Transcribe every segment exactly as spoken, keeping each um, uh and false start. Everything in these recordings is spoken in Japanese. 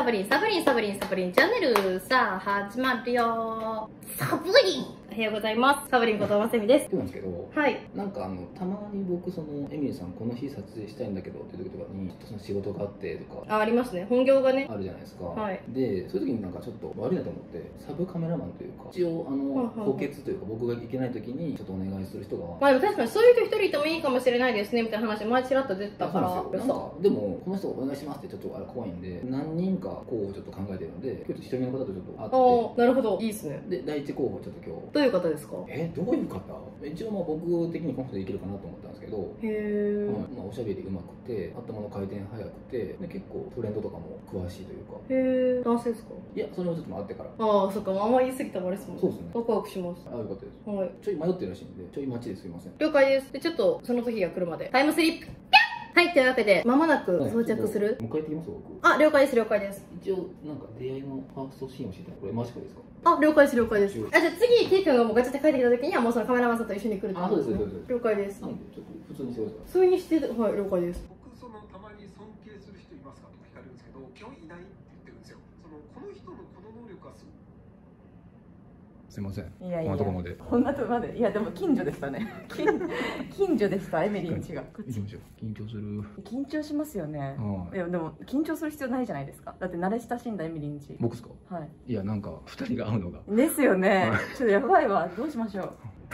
ブリン、サブリン、サブリン、サブリンチャンネル、さあ、始まるよ。サブリンおはようございます。サブリンことませみです。 今日なんですけど、 はい。 なんかあの、たまに僕、その、エミリーさんこの日撮影したいんだけどっていう時とかに、ちょっとその仕事があってとか、 あ、ありますね。本業がね。 あるじゃないですか。 はい。 で、そういう時になんかちょっと悪いなと思って、サブカメラマンというか、一応、あの、補欠というか、僕が行けない時にちょっとお願いする人が。 まあでも確かにそういう人一人いてもいいかもしれないですね、みたいな話、前ちらっと出てたから。 そうなんですよ。なんか、でも、この人お願いしますってちょっとあれ怖いんで、何人か候補をちょっと考えてるので、今日一人目の方とちょっと会って。 ああ、なるほど。いいですね。 で、第一候補ちょっと今日。 どういう方ですか？ え、どういう方？一応まあ僕的にこの人でいけるかなと思ったんですけど、 へえ、 はい、まあ、おしゃべりうまくて、頭の回転速くて、で結構トレンドとかも詳しいというか。 へえ、男性ですか？ いや、それもちょっと待ってから。 ああ、そっか、あんま言い過ぎたらあれですもん。 そうですね。 ワクワクします。 ああ、よかったです。 はい。 ちょい迷ってるらしいんで、ちょい待ちですいません。 了解です。で、ちょっとその時が来るまでタイムスリップ。はい、というわけで、まもなく到着する。 迎えてきます僕。 あ、了解です、了解です。 一応、なんか出会いのファーストシーンを教えて、これマジかですか？ あ、了解です、了解です。あ、じゃあ次、ケイ君がもうガチャって帰ってきた時には、もうそのカメラマンさんと一緒に来るってあ、そうです、そうです。 了解です。 なんで、ちょっと普通にしてください。 普通にして、はい、了解です。 僕、そのたまに尊敬する人いますかとか聞かれるんですけど、基本いないって言ってるんですよ。そのこの人のこの能力はすごい。 すいません。 いやいや、 こんなとこまで。 こんなとこまで。いや、でも近所でしたね。近近所でした、エミリーんちが。 行きましょう。緊張する。 緊張しますよね。 はい。 いや、でも緊張する必要ないじゃないですか。だって慣れ親しんだエミリーんち。 僕ですか？ はい。 いや、なんか二人が会うのが。 ですよねはい。 ちょっとやばいわ。どうしましょう。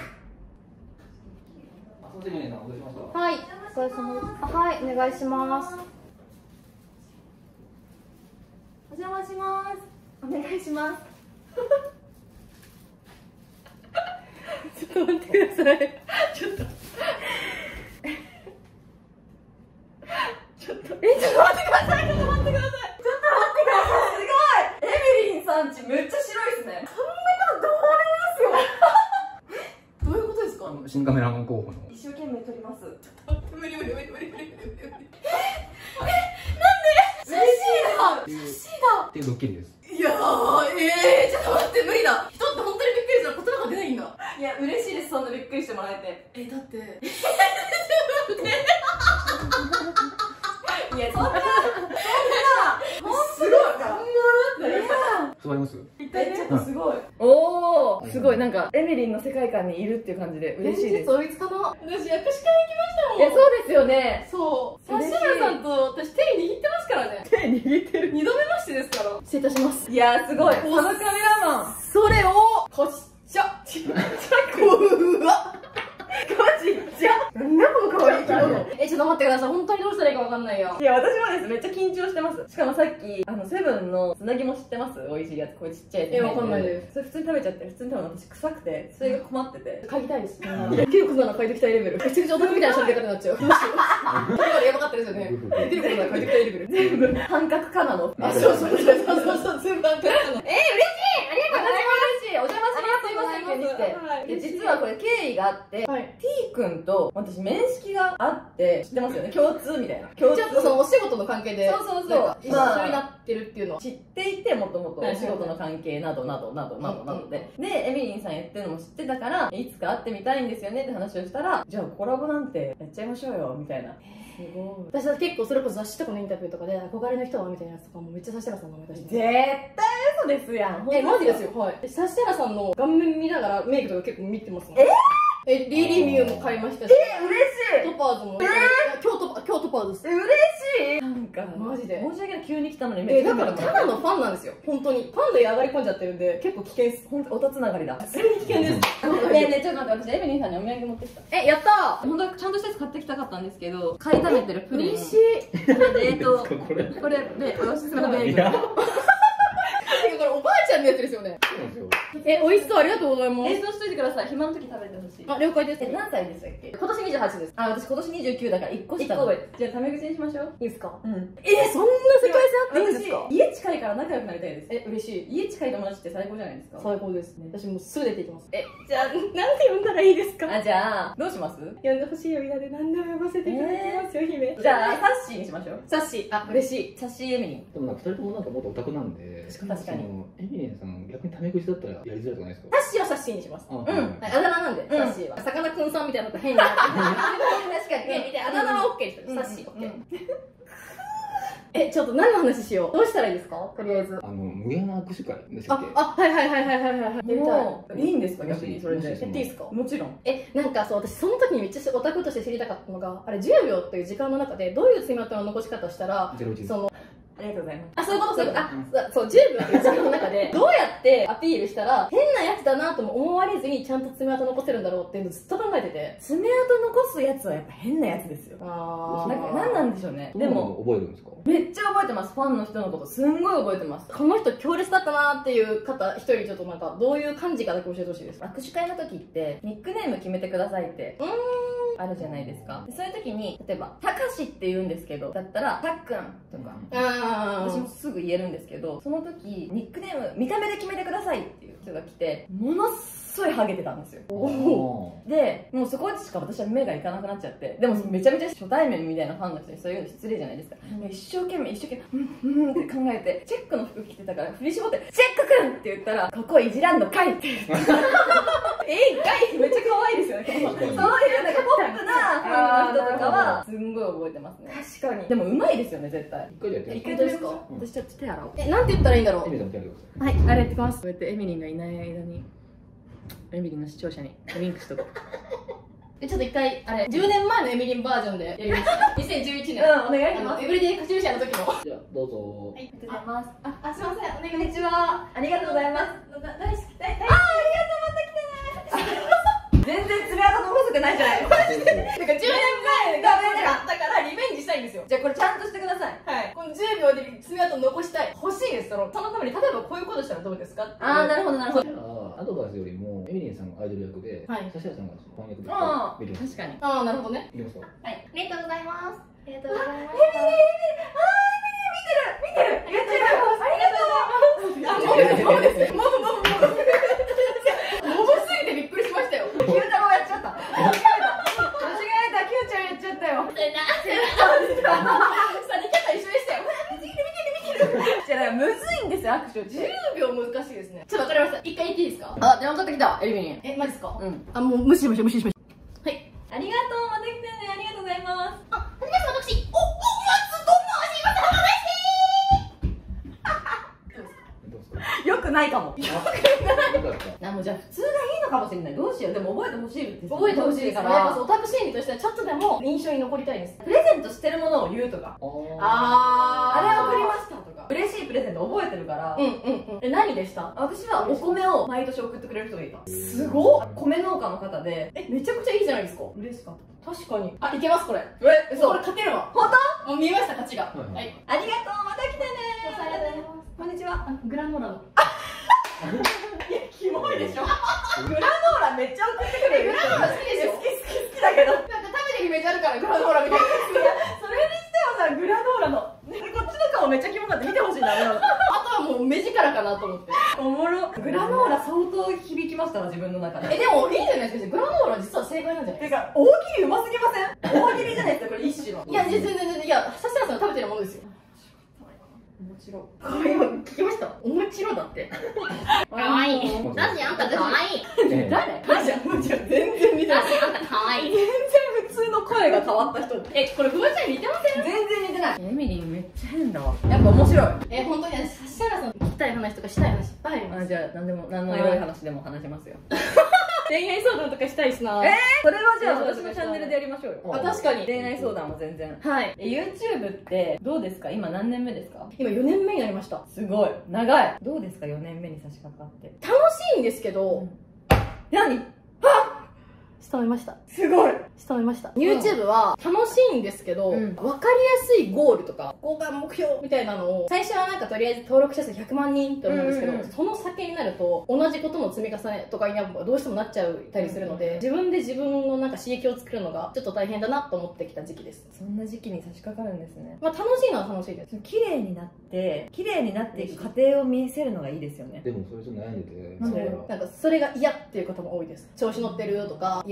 あ、すいません、お願いしました。 はい、お疲れ様です。あ、はい、お願いします。お邪魔します。お願いします。ちょっと待ってください。ちょっと。ちょっと。え、ちょっと待ってください。ちょっと待ってください。ちょっと待ってください。 すごいエミリーさんちめっちゃ白いですね。そんなことどうでもいいですよ。どういうことですか？ 新カメラマン候補の。 一生懸命撮ります。 無理無理無理無理無理無理無理。え、なんで？ 嬉しいだ。 っていうドッキリです。 いやー、えー、ちょっと待って、無理だ。人って本当にびっくりしたら言葉が出ないんだ。 いや、嬉しいです。そんなびっくりしてもらえて。 え、だって。 いや、そんな、そんな、 すごい。 座ります？ え、ちょっとすごい。 おー、 すごい、なんか、エミリンの世界観にいるっていう感じで嬉しいです。 そいつかな。私、薬師会行きましたもん。 いや、そうですよね。 そう。 嬉しい指原さんと私手握ってますからね。 手握ってる。 二度目ましてですから。失礼いたします。 いやー、すごい。サブカメラマン。 それを、こっちゃ。ちっちゃくわ。 マジじゃ。なんだこの可愛い顔。 え、ちょっと待ってください。本当にどうしたらいいかわかんないよ。 いや、私もです。めっちゃ緊張してます。しかもさっき、あの、セブンのつなぎも知ってます？美味しいやつ。これちっちゃいやつ。 え、わかんないです。 それ普通に食べちゃって、普通に食べるの私臭くて、それが困ってて。 嗅ぎたいです。できることなら嗅いできたいレベル。めちゃくちゃオタクみたいな喋り方になっちゃう。どうしよう。今やばかったですよね。できることなら嗅いできたいレベル。 全部、半角かなの。 あ、そうそうそうそうそう、全部半角なの。えー、嬉しいありがとうございます。 嬉しい。お邪魔します。すいません、急に来て。で、実はこれ経緯があって、 はい、 T 君と私面識があって知ってますよね。共通みたいな。共通。 ちょっとそのお仕事の関係で、 そうそうそう。 一緒になってるっていうのは知っていて、もともとお仕事の関係などなどなどなどなどで。で、エミリンさんやってるのも知ってたから、いつか会ってみたいんですよねって話をしたら、じゃあコラボなんてやっちゃいましょうよ、みたいな。すごい。 私は結構それこそ雑誌とかのインタビューとかで憧れの人はみたいなやつとかもめっちゃ指原さんの名前出して絶対嘘ですやん。 え、マジですよ。はい。指原さんの顔面見ながらメイクとか結構見てますもん。 ええ、リーリーミューも買いましたし。 え、嬉しい。 トパーズも。え今日トパ、今日トパーズです。 え、嬉しい。なんか、 マジで。 申し訳ない。急に来たのにえ、だからただのファンなんですよ。本当に。ファンで上がり込んじゃってるんで、結構危険です。 本当、おたつながりだ。 普通に危険です。 ねえねえ、ちょっと待って、私エミリンさんにお土産持ってきた。 え、やったー。 本当はちゃんとしたやつ買ってきたかったんですけど、買い食べてるプリン。 嬉しい。 えっと、 これ。 これ、で、おすすめのベーグル。 いや。 これおばあちゃんのやつですよね。 そうなんですよ。 え、美味しそう。ありがとうございます。 冷凍しといてください。暇の時食べてほしい。 あ、了解です。 え、何歳でしたっけ？ 今年にじゅうはちです。 あ、私今年にじゅうきゅうだからいっこ下。 いっこ上。 じゃあタメ口にしましょう。 いいですか？ うん。 え、そんな世界線あっていいんですか？ 家近いから仲良くなりたいです。 え、嬉しい。 家近い友達って最高じゃないですか。 最高ですね。私もうすぐ出ていきます。え、じゃあ、なんて呼んだらいいですか？ あ、じゃあ、どうします？ 呼んでほしい呼び名で何でも呼ばせていただきますよ、姫。 じゃあ、サッシーにしましょう。 サッシー。あ、嬉しい。 サッシーエミリン。 でもなんか二人ともなんかもっとオタクなんで、 確かにそのエミリンさん逆にタメ口だったらやりづらいとかないですか？ サッシーはサッシーにします。 うん。 はい、あだ名なんで、サッシーは。さかなクンさんみたいなのと変になって。確かに、みたいな。あだ名はオッケーです。サッシーオッケー。 え、ちょっと何の話しよう。どうしたらいいですか？とりあえず。 あの無限握手会でしたっけ？ あ、あ、はいはいはいはいはいはい。やりもたういいんですか逆にそれで。 い。やっていいですか？ もちろん。 え、なんかそう、私その時にめっちゃオタクとして知りたかったのが、あれじゅうびょうっていう時間の中でどういう爪痕の残し方をしたら、 ゼロイチその、 ありがとうございます。 あ、そういうことそういうこと。あ、そう、じゅうびょうっていう時間の中で、どうやってアピールしたら、変なやつだなとも思われずにちゃんと爪痕残せるんだろうっていうのをずっと考えてて。 爪痕残すやつはやっぱ変なやつですよ。 あなんか何なんでしょうね。ででも、 も覚えるんですか？ めっちゃ覚えてます。ファンの人のことすんごい覚えてます。 この人強烈だったなっていう方、一人ちょっとなんか、どういう感じかだけ教えてほしいです。 握手会の時ってニックネーム決めてくださいってうーん。 あるじゃないですか。でそういう時に例えば「たかし」って言うんですけどだったら「たっくん」とか、 あ私もすぐ言えるんですけど、その時ニックネーム見た目で決めてくださいっていう人が来てものすごいハゲてたんですよ。でもうそこでしか私は目がいかなくなっちゃって、でもめちゃめちゃ初対面みたいなファンの人にそういうの失礼じゃないですか。もう一生懸命一生懸命うんうんって考えてチェックの服着てたから振り絞って「チェックくん!」って言ったら「ここいじらんのかい!」って言ってえいかいめっちゃ可愛いですよね。そういうなんかポップなファンの人とかはすんごい覚えてますね。 確かに。 でもうまいですよね絶対。 一回じゃやってみ一回どうですか？ 私ちょっと手洗おう。 え、なんて言ったらいいんだろう。 エミさんも手挙げてくだはい、あれやってきます。 こうやってエミリンがいない間にエミリンの視聴者にリンクしとこう。 え、ちょっと一回、あれ、じゅうねんまえのエミリンバージョンでやりました。にせんじゅういちねん。 うんお願いしますあのエブリデイカチューシャの時の。 さい。じゃあどうぞ。 はい、 ありがとうございます。 あ、あ、すいません、お願い。こんにちは。 ありがとうございます。 だ大好き、大大好全然爪痕残せてないじゃないですか。 き。なんかじゅうねんまえがダメだったからリベンジしたいんですよ。 じゃあこれちゃんとしてください。 はい。このじゅうびょうで爪痕残したい。欲しいです。その、そのために、例えばこういうことしたらどうですか？ ああなるほどなるほど。 じゃあアドバイスよりもエミリンさんがアイドル役で、 はい指原さんが翻訳でああ見てます。 確かに。 ああ、なるほどね。 いきますか？ はい。ありがとうございます。ありがとうございます。 エミリンエミリンあーエミリン見てる見てる。ありがとうございます。ありがとう。 あ、もうですね。もう、もう、もう、もう。もうすぎてびっくりしましたよ。 キュータロウやっちゃった。間違えた。間違えた。キューちゃんやっちゃったよ。 それな、それな。さ、似方一緒でしたよ。見てる見てる見てる。 じゃあむずいんですよ握手っじゅて。 うびょう難しいですね。ちょっとわかりました。一回言っていいですか？ あ電話かかってきたエミリン。 え、マジですか？ うん。 あ、もう無視無視無視無視。はい。 ありがとうまた来てねありがとうございます。 あ、はじめまして私、お、お、松と申します。はまどうですか？ よくないかも。 よかった。 あもうじゃあ普通がいいのかもしれない。どうしよう。でも覚えてほしいです。 覚えてほしいですか。 からら。やっぱオタク心理としてはちょっとでも印象に残りたいです。 プレゼントしてるものを言うとか。 ああれ送りましたとか。嬉しいプレゼント覚えてるから。 うんうんうん。え、何でした？ 私はお米を毎年送ってくれる人がいた。 すごっ。 米農家の方で。 え、めちゃくちゃいいじゃないですか。 嬉しかっ確かに。あ、いけますこれ。 た。えこれ勝てるわ。 本もう見えました勝ちが。 はいはい。 当？ありがとうまた来てねありがとうございます。 こんにちは。 あ、グラノーラの。 いやキモいでしょ。グラノーラめっちゃ送ってくれる。 グラノーラ好きでしょ？ 好き好き好きだけど。 なんか食べてるイメージあるからグラノーラみたいな。 それにしてはさグラノーラのこっちの顔めっちゃキモかった。見てほしいな。 あとはもう目力かなと思って。 おもろ。グラノーラ相当響きましたわ自分の中で。 え、でもいいんじゃないですか。グラノーラ実は正解なんじゃないですか。 てか大喜利うますぎません？大喜利じゃないですかこれ一種の。 いや、全然全然、いや、指原さんが食べてるものですよ。 面白い。 これ今聞きましたおもちろだって。かわいい。だしあんたかわいい。 ええ誰？マジもちろん全然見てない。 だしあんたかわいい。 全然普通の声が変わった人。 え、これフワちゃんに似てません？ 全然似てない。エミリンめっちゃ変だわ。やっぱ面白い。 え、本当に指原さん聞きたい話とかしたい話いっぱいあります。 あじゃあ何でも何の良い話でも話しますよ。 恋愛相談とかしたいしな。 えそれはじゃあ私のチャンネルでやりましょうよ。 あ、確かに。 恋愛相談も全然。 はい。 え YouTube ってどうですか？今何年目ですか？ 今よねんめになりました。 すごい長い。どうですかよねんめに差し掛かって。 楽しいんですけど、 何？ 仕留めました。 すごい。 仕留めました。YouTube は楽しいんですけど、 うんわかりやすいゴールとか、ここが目標みたいなのを、最初はなんかとりあえず登録者数ひゃくまんにんって思うんですけど、 うんうんうんその先になると、同じことの積み重ねとかにどうしてもなっちゃうたりするので、自分で自分のなんか刺激を作るのがちょっと大変だなと思ってきた時期です。 そんな時期に差し掛かるんですね。 まあ楽しいのは楽しいです。 綺麗になって綺麗になっていく過程を見せるのがいいですよね。 でもそれちょっと悩んでて、 なんでだからなんかそれが嫌っていう方も多いです。調子乗ってるとか、いや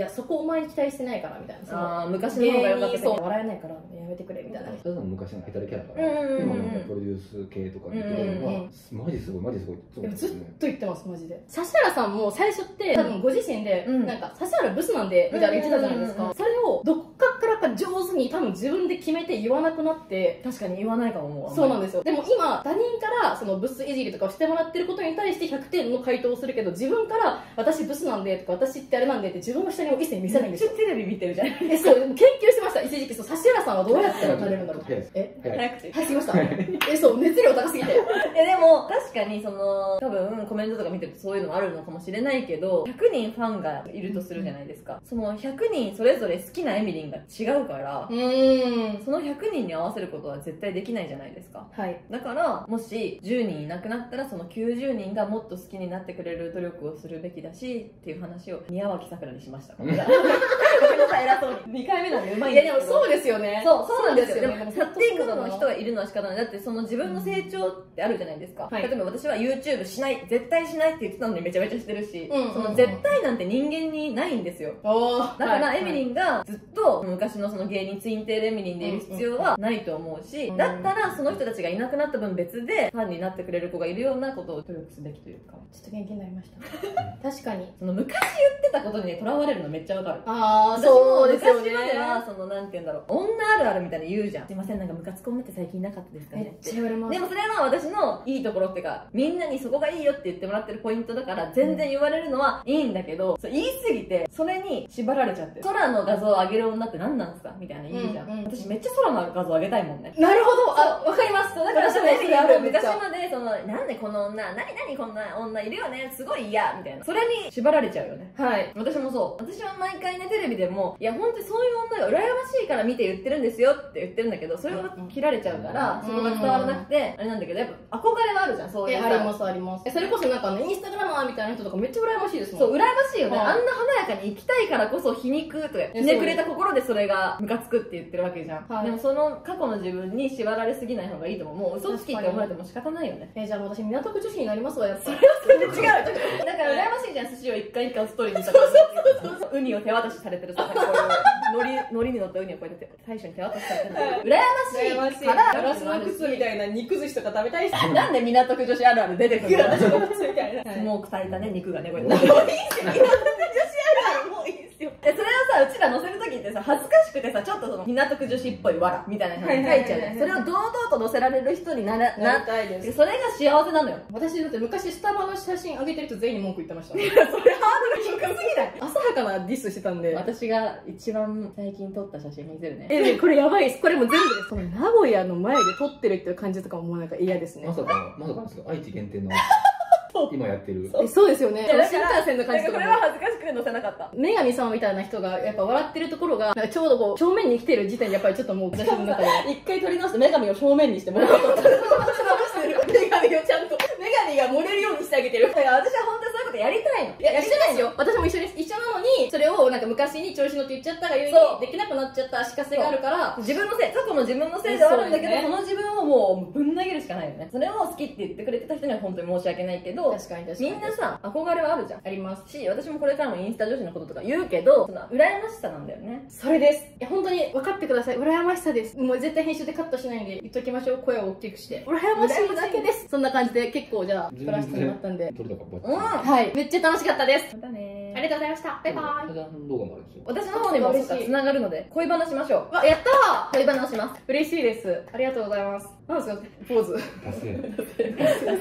やそこお前に期待してないからみたいな、そのあー昔の方が良かったけどそう笑えないからやめてくれみたいな。 ただの昔のヘタレキャラから、 うんうんうん今なんかプロデュース系とか見てるのが、 うんうんマジすごいマジすごいってでもずっとね。 言ってますマジで。指原さんも最初って多分ご自身で、 うんなんか指原ブスなんでみたいな言ってたじゃないですか、 うんうんうんうんそれをどっかからか上手に多分自分で決めて言わなくなって、 確かに言わないかも。もうそうなんでですよ。でも今他人からそのブスいじりとかをしてもらってることに対してひゃくてんの回答をするけど、自分から私ブスなんでとか私ってあれなんでって自分の下に一切見せないんですよ。 テレビ見てるじゃない。 えそうでも研究してました。一時期そう指原さんはどうやったら垂れるんだろう。 早いですえ早い早口。 早すぎましたえそう熱量高すぎてえでも確かにその多分コメントとか見てるとそういうのもあるのかもしれないけど、ひゃくにんファンがいるとするじゃないですか。そのひゃくにんそれぞれ好きなエミリンが違うからう、ーんそのひゃくにんに合わせることは絶対できないじゃないですか。 はいだからもしじゅうにんいなくなったらそのきゅうじゅうにんがもっと好きになってくれる努力をするべきだしっていう話を宮脇さくらにしました。ごめんなさい偉そうににかいめなんでうまいんいやですけど。 でもそうですよね。 そう、そうなんですよ。でも、 そうなん去っていくの人がいるのは仕方ない。だって、その自分の成長ってあるじゃないですか。 はい例えば私は YouTube しない、絶対しないって言ってたのにめちゃめちゃしてるし、 うんうんうんその絶対なんて人間にないんですよ。 おーだから、 はいエミリンがずっと昔のその芸人ツインテールエミリンでいる必要はないと思うし、 うんだったらその人たちがいなくなった分別でファンになってくれる子がいるようなことを努力すべきというか。 ちょっと元気になりました確かに。 その昔言ってたことにね、とらわれるのめっちゃわかる。 ああ私もそうですよね。 昔まではそのなんて言うんだろう、女あるあるみたいに言うじゃん。すいません、なんかムカつく女って最近いなかったですかめっねってちゃ言われます。 でもそれは私のいいところっていうか、みんなにそこがいいよって言ってもらってるポイントだから全然言われるのはいいんだけど、そう言い過ぎてそれに縛られちゃってる。空の画像を上げる女って何なんですかみたいな言うじゃん、 うんうん私めっちゃ空の画像上げたいもんね。 なるほど。あ、わかります。 そうだから私もそれあるめっちゃ。 昔までそのなんでこの女何何こんな女いるよねすごい嫌みたいな、それに縛られちゃうよね。 はい。 私もそう。私は毎回ね、テレビでも、いや、本当にそういう女が羨ましいから見て言ってるんですよって言ってるんだけど、それを切られちゃうから、 うんそこが伝わらなくて、あれなんだけど、やっぱ憧れはあるじゃん、そういうさ。 え、ありますあります。え、それこそなんかあの、インスタグラマーみたいな人とかめっちゃ羨ましいですもん。 そう、羨ましいよね。 はいあんな華やかに生きたいからこそ皮肉とか、ひねくれた心でそれがムカつくって言ってるわけじゃん。 はいでもその過去の自分に縛られすぎない方がいいと思う。もう嘘つきって思われても仕方ないよね。 え、じゃあ私港区女子になりますわ、やっぱ。 それ違う。だから羨ましいじゃん、寿司を一回一回ストーリーにしたから。ウニを手渡しされてるさ、こういう、海苔、海苔に乗ったウニをこうやって大将に手渡しされてる。羨ましいから、 ガラスの靴みたいな肉寿司とか食べたいし。 なんで港区女子あるある出てくるの？ ガラスの靴みたいな。 スモークされたね、肉がね、これ。もういいっすよ。港区女子あるあるもういいっすよ。え、それをさ、うちら載せるときってさ、恥ずかしくてさ、ちょっとその、港区女子っぽいわら、みたいなの書いちゃうじゃん。それを堂々と載せられる人になら、 ななりたいです。 それが幸せなのよ。 私だって昔スタバの写真上げてる人全員に文句言ってました。 それハードル低すぎない？ 浅はかなディスしてたんで。 私が一番最近撮った写真見せるね。 え、これやばいです。これも全部です。その名古屋の前で撮ってるっていう感じとかももうなんか嫌ですねま。さかまさかですよ、愛知限定の今やってるえ、そうですよね。 いやだ新から幹線の感じとかもこれは。恥ずかしくて載せなかった。 女神さんみたいな人がやっぱ笑ってるところがなんかちょうどこう正面に来てる時点でやっぱりちょっともう私の中で一回取り直して女神を正面にしてもらう。 女神をちゃんと女神が盛れるようにしてあげてる。 だから私は本当にそういうことやりたいの。 いや、やりたいですよ。私も一緒です。一緒なのに、それをなんか昔に調子乗って言っちゃったがゆえにそうできなくなっちゃった足かせがあるから、 自分のせい、過去の自分のせいではあるんだけど、 そうですねその自分をもうぶん投げるしかないよね。それを好きって言ってくれてた人には本当に申し訳ないけど、 確かに確かに。 みんなさ、憧れはあるじゃん。 あります。 し、私もこれからもインスタ女子のこととか言うけど、その羨ましさなんだよね。 それです。いや、本当に分かってください。羨ましさです。もう絶対編集でカットしないんで言っときましょう。声を大きくして。羨ましいだけです。そんな感じで結構じゃあ、撮らせてもらったんで。 撮れたかバッチうん。 はい。めっちゃ楽しかったです。 またねありがとうございました。バイバーイ。 サジャン動画もあるんですよ。 私の方にも嬉しいつながるので、恋バナしましょう。 わ、やった恋バナをします。 ー嬉しいです。ありがとうございます。なんですかポーズ。 達成。 チャンネル登録よろ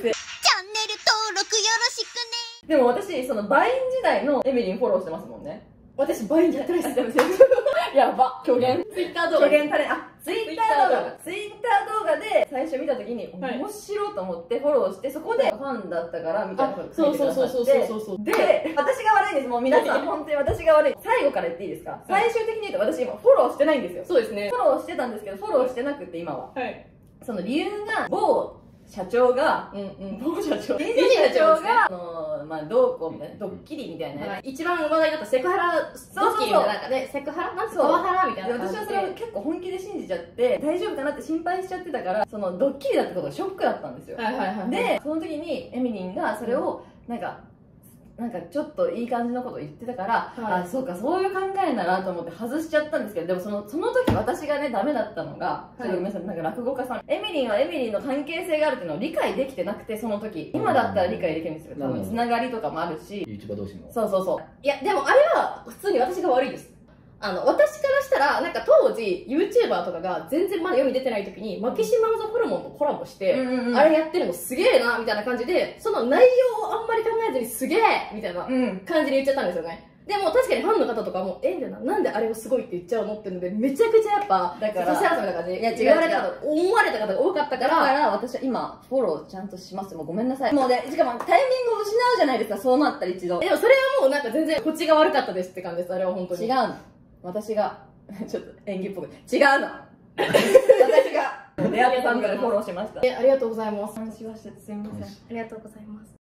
しくね。 でも私、そのバイン時代のエミリンフォローしてますもんね。 私、バインやってないです。 やば。虚言。 ツイッター動画。 虚言タレント。あ、ツイッター動画。ツイッター動画で最初見たときにはい面白いと思ってフォローして、そこでファンだったからみたいなことそう書いてくそうそうださって。 そうそうそう。 で、私が悪いんです。もう皆さん、本当に私が悪い。最後から言っていいですか？最終的に言うと私今フォローしてないんですよ。 そうですねフ。ォローしてたんですけど、フォローしてなくて今は。 はい。 その理由が、某社長が、 うんうん。 某社長、 芸芸人社長ですね人社長が、あの、まあ、どうこうみたいな、ドッキリみたいなやつ。 一番話題だったセクハラドッキリの中で、セクハラなんつうそうパワハラみたいでな感じで。 私はそれを結構本気で信じちゃって大丈夫かなって心配しちゃってたから、そのドッキリだってことがショックだったんですよ。 はいはいはい。 でその時にエミリンがそれをなんかなんかちょっといい感じのこと言ってたから、 はい、 あ、そうか、そういう考えならと思って外しちゃったんですけど、でもそのその時私がねダメだったのが、ちょっとごめんなさい、なんか落語家さん、エミリンはエミリンの関係性があるっていうのを理解できてなくて、その時今だったら理解できるんですよ。多分つながりとかもあるし、 YouTuber 同士の。 そうそうそう。 いやでもあれは普通に私が悪いです。あの私からしたらなんか当時 YouTuber とかが全然まだ世に出てない時にマキシマムザホルモンとコラボして、うんうん、あれやってるのすげえなみたいな感じで、その内容をあんまり考えずにすげえみたいな感じで言っちゃったんですよね。でも確かにファンの方とかも、えみたいな、なんであれをすごいって言っちゃうのっていうので、めちゃくちゃやっぱ、 だから、 指原さんみたいな感じで、 いや違う言われた方、思われた方が多かったから、 だから私は今、フォローちゃんとします。もうごめんなさい。もうね、しかもタイミングを失うじゃないですか、そうなったら一度。 でもそれはもうなんか全然、こっちが悪かったですって感じです、あれは本当に。 違うの。私が、ちょっと演技っぽく、違うの。私が、出会ったさんからフォローしました。 え、ありがとうございます。 話はしてすみません。 ありがとうございます。